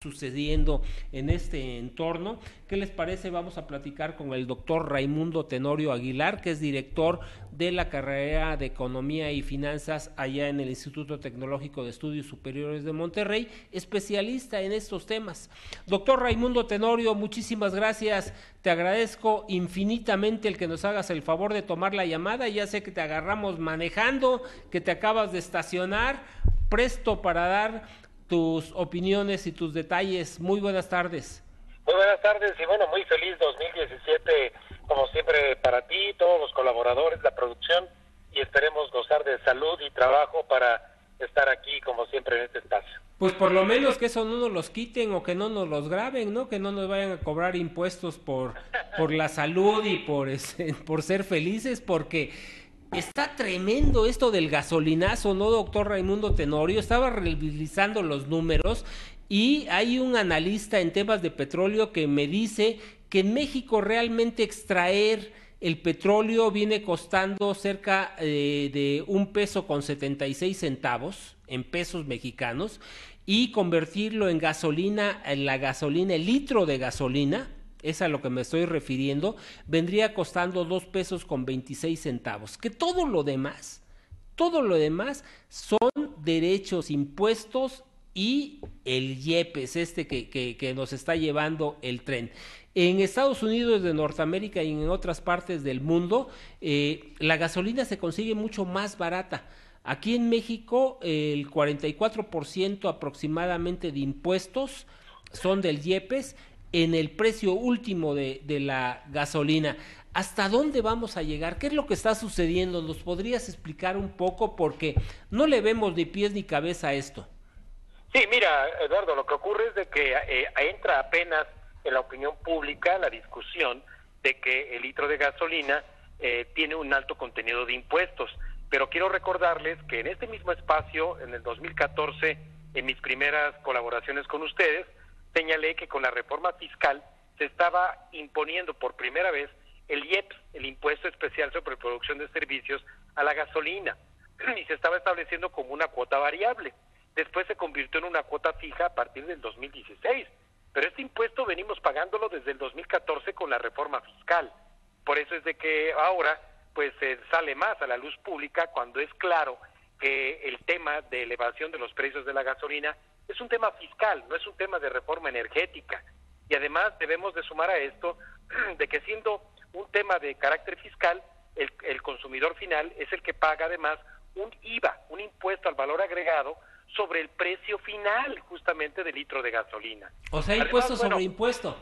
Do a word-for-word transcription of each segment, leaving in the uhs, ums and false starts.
sucediendo en este entorno. ¿Qué les parece? Vamos a platicar con el doctor Raimundo Tenorio Aguilar, que es director de la carrera de Economía y Finanzas allá en el Instituto Tecnológico de Estudios Superiores de Monterrey, especialista en estos temas. Doctor Raimundo Tenorio, muchísimas gracias. Te agradezco infinitamente el que nos hagas el favor de tomar la llamada. Ya sé que te agarramos manejando, que te acabas de estacionar, presto para dar tus opiniones y tus detalles. Muy buenas tardes. Muy buenas tardes y bueno, muy feliz dos mil diecisiete, como siempre para ti, todos los colaboradores, la producción, y esperemos gozar de salud y trabajo para estar aquí como siempre en este espacio. Pues por lo menos que eso no nos los quiten o que no nos los graben, ¿no? Que no nos vayan a cobrar impuestos por, por la salud y por, ese, por ser felices, porque está tremendo esto del gasolinazo, ¿no, doctor Raimundo Tenorio? Estaba revisando los números y hay un analista en temas de petróleo que me dice que en México realmente extraer el petróleo viene costando cerca eh, de un peso con setenta y seis centavos en pesos mexicanos, y convertirlo en gasolina, en la gasolina, el litro de gasolina, es a lo que me estoy refiriendo, vendría costando dos pesos con veintiséis centavos. Que todo lo demás, todo lo demás son derechos, impuestos y el IEPES, este que, que, que nos está llevando el tren. En Estados Unidos de Norteamérica y en otras partes del mundo, eh, la gasolina se consigue mucho más barata. Aquí en México, el cuarenta y cuatro por ciento aproximadamente de impuestos son del IEPES en el precio último de, de la gasolina. ¿Hasta dónde vamos a llegar? ¿Qué es lo que está sucediendo? ¿Nos podrías explicar un poco? Porque no le vemos ni pies ni cabeza a esto. Sí, mira, Eduardo, lo que ocurre es de que eh, entra apenas en la opinión pública la discusión de que el litro de gasolina eh, tiene un alto contenido de impuestos. Pero quiero recordarles que en este mismo espacio, en el dos mil catorce, en mis primeras colaboraciones con ustedes, señalé que con la reforma fiscal se estaba imponiendo por primera vez el IEPS, el Impuesto Especial sobre Producción de Servicios, a la gasolina, y se estaba estableciendo como una cuota variable. Después se convirtió en una cuota fija a partir del dos mil dieciséis, pero este impuesto venimos pagándolo desde el dos mil catorce con la reforma fiscal. Por eso es de que ahora pues eh, sale más a la luz pública cuando es claro que el tema de elevación de los precios de la gasolina es un tema fiscal, no es un tema de reforma energética. Y además debemos de sumar a esto de que siendo un tema de carácter fiscal, el, el consumidor final es el que paga además un I V A, un impuesto al valor agregado sobre el precio final justamente del litro de gasolina. O sea, además, impuesto bueno, sobre impuesto.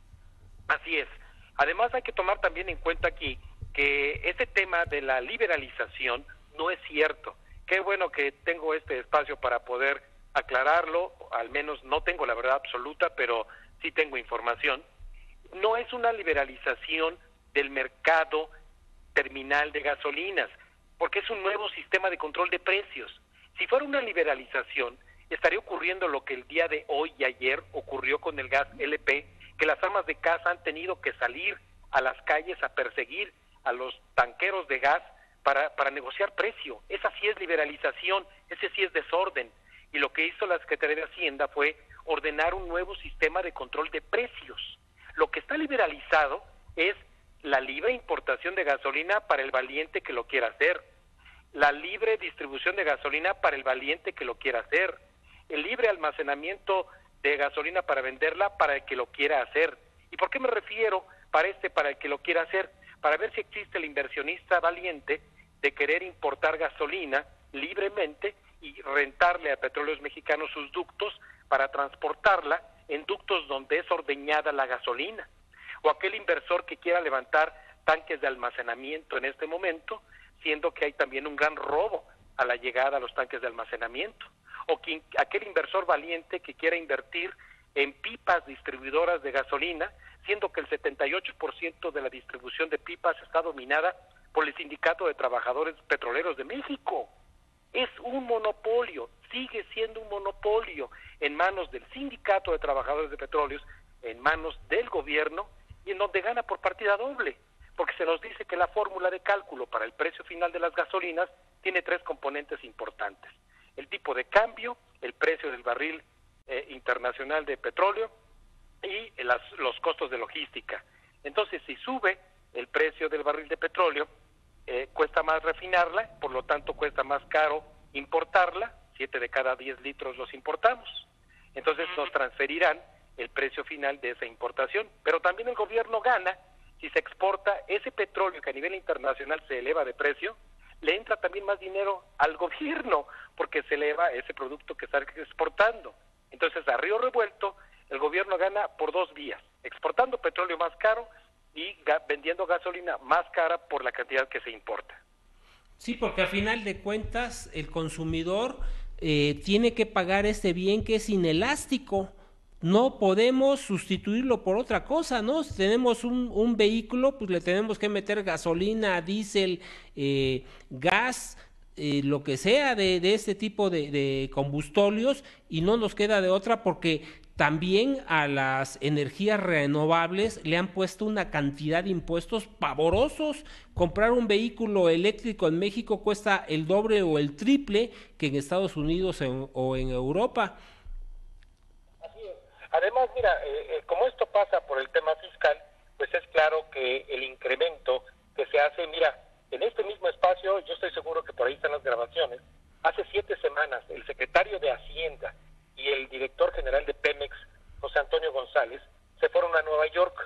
Así es. Además hay que tomar también en cuenta aquí que ese tema de la liberalización no es cierto. Qué bueno que tengo este espacio para poder aclararlo, al menos no tengo la verdad absoluta, pero sí tengo información. No es una liberalización del mercado terminal de gasolinas, porque es un nuevo sistema de control de precios. Si fuera una liberalización, estaría ocurriendo lo que el día de hoy y ayer ocurrió con el gas L P, que las amas de casa han tenido que salir a las calles a perseguir a los tanqueros de gas para, para negociar precio. Esa sí es liberalización, ese sí es desorden. Y lo que hizo la Secretaría de Hacienda fue ordenar un nuevo sistema de control de precios. Lo que está liberalizado es la libre importación de gasolina para el valiente que lo quiera hacer, la libre distribución de gasolina para el valiente que lo quiera hacer, el libre almacenamiento de gasolina para venderla para el que lo quiera hacer. ¿Y por qué me refiero para este para el que lo quiera hacer? Para ver si existe el inversionista valiente de querer importar gasolina libremente y rentarle a Petróleos Mexicanos sus ductos para transportarla en ductos donde es ordeñada la gasolina. O aquel inversor que quiera levantar tanques de almacenamiento en este momento, siendo que hay también un gran robo a la llegada a los tanques de almacenamiento. O quien, aquel inversor valiente que quiera invertir en pipas distribuidoras de gasolina, siendo que el setenta y ocho por ciento de la distribución de pipas está dominada por el Sindicato de Trabajadores Petroleros de México. Es un monopolio, sigue siendo un monopolio en manos del Sindicato de Trabajadores de Petróleos, en manos del gobierno, y en donde gana por partida doble, porque se nos dice que la fórmula de cálculo para el precio final de las gasolinas tiene tres componentes importantes: el tipo de cambio, el precio del barril eh, internacional de petróleo y las, los costos de logística. Entonces, si sube el precio del barril de petróleo, eh, cuesta más refinarla, por lo tanto cuesta más caro importarla, siete de cada diez litros los importamos. Entonces nos transferirán el precio final de esa importación, pero también el gobierno gana si se exporta ese petróleo que a nivel internacional se eleva de precio, le entra también más dinero al gobierno porque se eleva ese producto que está exportando. Entonces, a río revuelto, el gobierno gana por dos vías, exportando petróleo más caro y ga- vendiendo gasolina más cara por la cantidad que se importa. Sí, porque a final de cuentas el consumidor eh, tiene que pagar este bien que es inelástico. No podemos sustituirlo por otra cosa, ¿no? Si tenemos un, un vehículo, pues le tenemos que meter gasolina, diésel, eh, gas, eh, lo que sea de, de este tipo de, de combustóleos, y no nos queda de otra porque también a las energías renovables le han puesto una cantidad de impuestos pavorosos. Comprar un vehículo eléctrico en México cuesta el doble o el triple que en Estados Unidos en, o en Europa. Además, mira, eh, eh, como esto pasa por el tema fiscal, pues es claro que el incremento que se hace, mira, en este mismo espacio, yo estoy seguro que por ahí están las grabaciones, hace siete semanas el secretario de Hacienda y el director general de Pemex, José Antonio González, se fueron a Nueva York.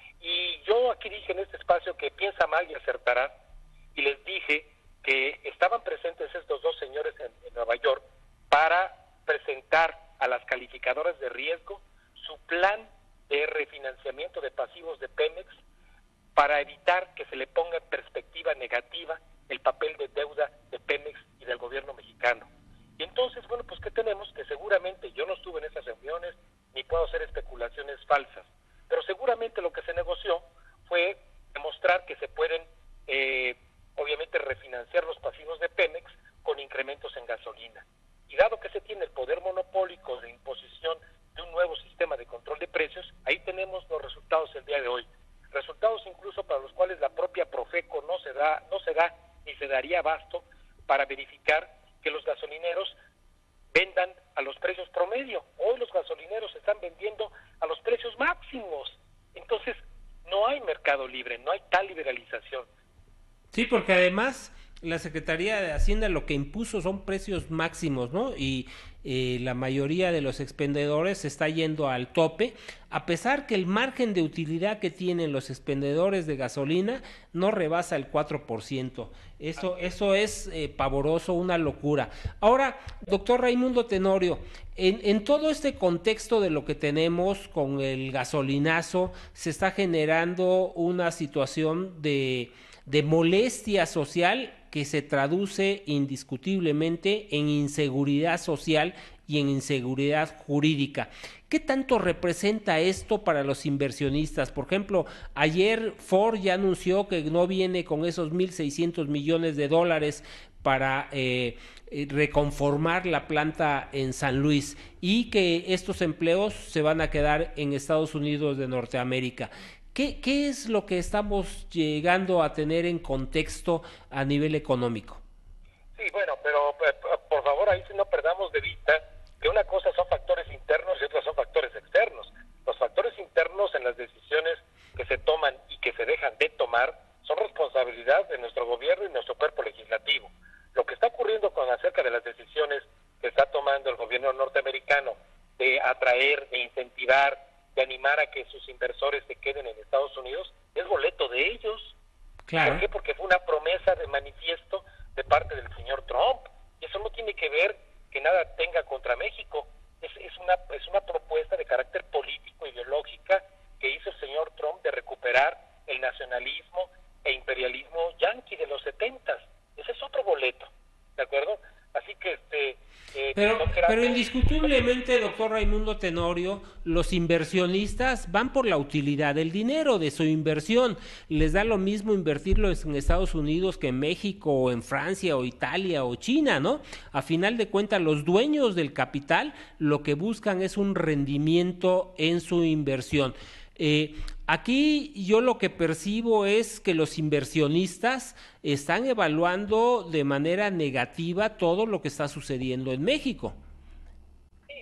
Y yo aquí dije en este espacio que piensa mal y acertará, y les dije que estaban presentes estos dos señores en, en Nueva York para presentar a las calificadoras de riesgo su plan de refinanciamiento de pasivos de Pemex para evitar que se le ponga en perspectiva negativa el papel de deuda de Pemex y del gobierno mexicano. Y entonces, bueno, pues ¿qué tenemos? Que seguramente yo no estuve en esas reuniones ni puedo hacer especulaciones falsas, pero seguramente lo que se negoció fue demostrar que se pueden, eh, obviamente, refinanciar los pasivos de Pemex con incrementos en gasolina. Y dado que se tiene el poder monopólico de imposición de un nuevo sistema de control de precios, ahí tenemos los resultados el día de hoy. Resultados incluso para los cuales la propia Profeco no se da, no se da ni se daría abasto para verificar que los gasolineros vendan a los precios promedio. Hoy los gasolineros están vendiendo a los precios máximos. Entonces, no hay mercado libre, no hay tal liberalización. Sí, porque además la Secretaría de Hacienda lo que impuso son precios máximos, ¿no? Y eh, la mayoría de los expendedores se está yendo al tope, a pesar que el margen de utilidad que tienen los expendedores de gasolina no rebasa el cuatro por ciento. Eso, eso es eh, pavoroso, una locura. Ahora, doctor Raimundo Tenorio, en, en todo este contexto de lo que tenemos con el gasolinazo, se está generando una situación de, de molestia social que se traduce indiscutiblemente en inseguridad social y en inseguridad jurídica. ¿Qué tanto representa esto para los inversionistas? Por ejemplo, ayer Ford ya anunció que no viene con esos mil seiscientos millones de dólares para eh, reconformar la planta en San Luis y que estos empleos se van a quedar en Estados Unidos de Norteamérica. ¿Qué, ¿Qué es lo que estamos llegando a tener en contexto a nivel económico? Sí, bueno, pero por favor ahí sí no perdamos de vista que una cosa son factores internos y otras son factores externos. Los factores internos en las decisiones que se toman y que se dejan de tomar son responsabilidad de nuestro gobierno y nuestro cuerpo legislativo. Lo que está ocurriendo con acerca de las decisiones que está tomando el gobierno norteamericano de atraer, de incentivar, de animar a que sus inversores se queden en Estados Unidos, es boleto de ellos. Claro. ¿Por qué? Porque fue una promesa de manifiesto de parte del señor Trump. Y eso no tiene que ver que nada tenga contra México. Es, es, una, es una propuesta de carácter político, ideológica, que hizo el señor Trump de recuperar el nacionalismo e imperialismo yanqui de los setentas. Ese es otro boleto, ¿de acuerdo? Así que este... Eh, pero, no pero indiscutiblemente, doctor Raimundo Tenorio, los inversionistas van por la utilidad del dinero, de su inversión. Les da lo mismo invertirlo en Estados Unidos que en México, o en Francia, o Italia, o China, ¿no? A final de cuentas, los dueños del capital lo que buscan es un rendimiento en su inversión. Eh, aquí yo lo que percibo es que los inversionistas están evaluando de manera negativa todo lo que está sucediendo en México. Y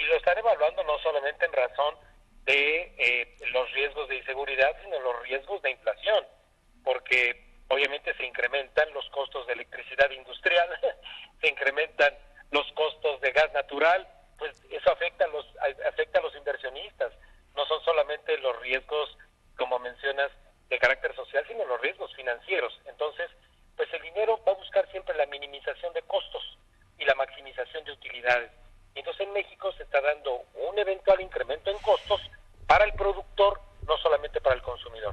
lo están evaluando no solamente en razón de eh, los riesgos de inseguridad, sino los riesgos de inflación, porque obviamente se incrementan los costos de electricidad industrial, se incrementan los costos de gas natural, pues eso afecta a los afecta a los inversionistas. No son solamente los riesgos, como mencionas, de carácter social, sino los riesgos financieros. Entonces, pues el dinero va a buscar siempre la minimización de costos y la maximización de utilidades. Entonces en México se está dando un eventual incremento en costos para el productor, no solamente para el consumidor.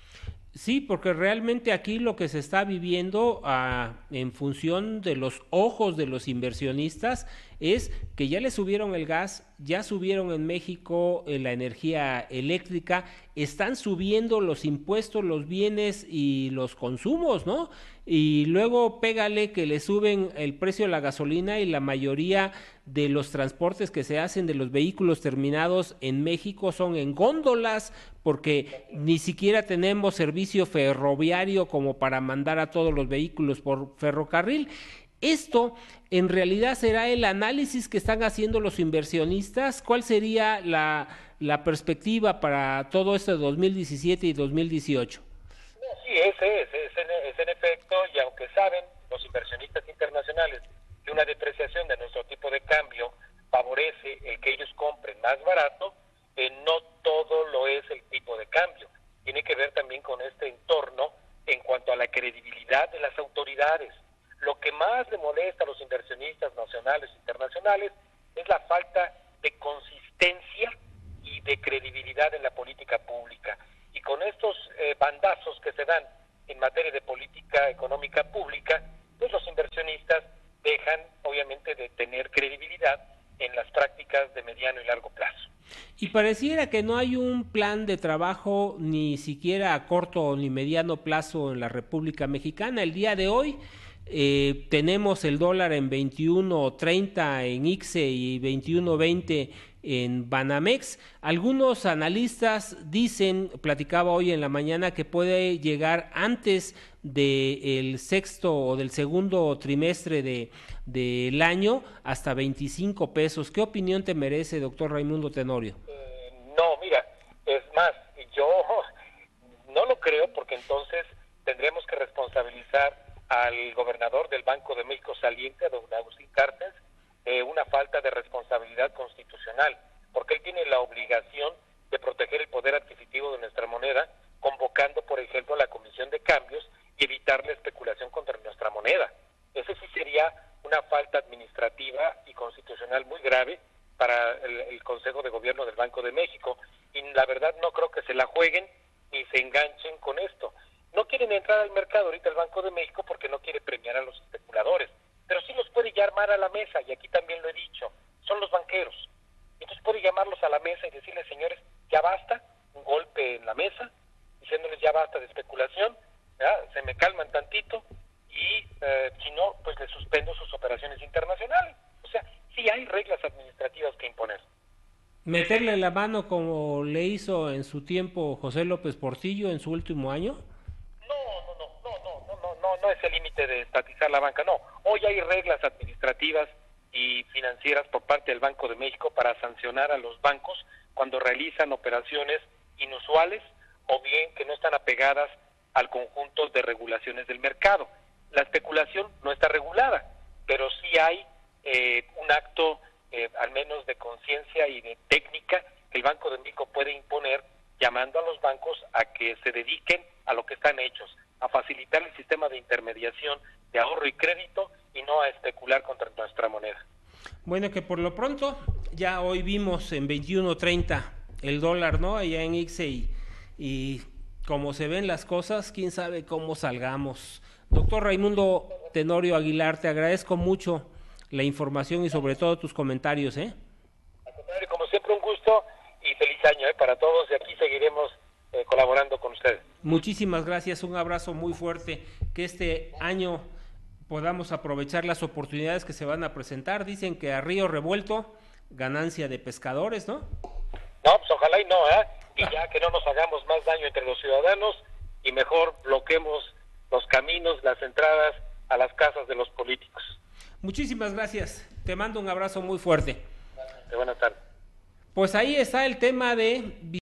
Sí, porque realmente aquí lo que se está viviendo uh, en función de los ojos de los inversionistas es que ya le subieron el gas, ya subieron en México eh, la energía eléctrica, están subiendo los impuestos, los bienes y los consumos, ¿no? Y luego pégale que le suben el precio de la gasolina y la mayoría de los transportes que se hacen de los vehículos terminados en México son en góndolas, porque ni siquiera tenemos servicio ferroviario como para mandar a todos los vehículos por ferrocarril. Esto en realidad será el análisis que están haciendo los inversionistas. ¿Cuál sería la, la perspectiva para todo esto de dos mil diecisiete y dos mil dieciocho? Sí, ese es, es, en, es en efecto, y aunque saben los inversionistas internacionales que una depreciación de nuestro tipo de cambio favorece el que ellos compren más barato, eh, no todo lo es el tipo de cambio. Tiene que ver también con este entorno en cuanto a la credibilidad de las autoridades. Lo que más le molesta a los inversionistas nacionales e internacionales es la falta de consistencia y de credibilidad en la política pública. Y con estos eh, bandazos que se dan en materia de política económica pública, pues los inversionistas dejan obviamente de tener credibilidad en las prácticas de mediano y largo plazo. Y pareciera que no hay un plan de trabajo ni siquiera a corto ni mediano plazo en la República Mexicana. El día de hoy eh, tenemos el dólar en veintiuno treinta en I C S E y veintiuno veinte en Banamex. Algunos analistas dicen, platicaba hoy en la mañana, que puede llegar antes del sexto o del segundo trimestre de del año hasta veinticinco pesos. ¿Qué opinión te merece, doctor Raimundo Tenorio? Eh, no, mira, es más, yo no lo creo, porque entonces tendremos que responsabilizar al gobernador del Banco de México saliente, a don Agustín Cárcel, eh, una falta de responsabilidad constitucional, porque él tiene la obligación de proteger el poder adquisitivo de nuestra moneda, convocando, por ejemplo, a la Comisión de Cambios y evitar la especulación contra nuestra moneda. Ese sí sería una falta administrativa y constitucional muy grave para el, el Consejo de Gobierno del Banco de México, y la verdad no creo que se la jueguen ni se enganchen con esto. No quieren entrar al mercado ahorita el Banco de México porque no quiere premiar a los especuladores, pero sí los puede llamar a la mesa, y aquí también lo he dicho, son los banqueros. Entonces puede llamarlos a la mesa y decirles: señores, ya basta, un golpe en la mesa, diciéndoles ya basta de especulación, ¿verdad? Se me calman tantito, y eh, si no, pues les suspendo sus operaciones internacionales. O sea, sí hay reglas administrativas que imponer. ¿Meterle la mano como le hizo en su tiempo José López Portillo en su último año? No, no, no, no, no, no, no, no, no es el límite de estatizar la banca, no. Hoy hay reglas administrativas y financieras por parte del Banco de México para sancionar a los bancos cuando realizan operaciones inusuales o bien que no están apegadas al conjunto de regulaciones del mercado. La especulación no está regulada, pero sí hay eh, un acto, eh, al menos de conciencia y de técnica, que el Banco de México puede imponer, llamando a los bancos a que se dediquen a lo que están hechos, a facilitar el sistema de intermediación de ahorro y crédito, y no a especular contra nuestra moneda. Bueno, que por lo pronto ya hoy vimos en veintiuno treinta el dólar, ¿no? Allá en I C S E, y, y como se ven las cosas, quién sabe cómo salgamos. Doctor Raimundo Tenorio Aguilar, te agradezco mucho la información y sobre todo tus comentarios, ¿eh? Al contrario, como siempre, un gusto y feliz año, ¿eh? Para todos, y aquí seguiremos eh, colaborando con ustedes. Muchísimas gracias, un abrazo muy fuerte, que este año podamos aprovechar las oportunidades que se van a presentar. Dicen que a río revuelto, ganancia de pescadores, ¿no? No, pues ojalá y no, ¿eh? Y ya que no nos hagamos más daño entre los ciudadanos y mejor bloquemos los caminos, las entradas a las casas de los políticos. Muchísimas gracias, te mando un abrazo muy fuerte. Buenas tardes. Pues ahí está el tema de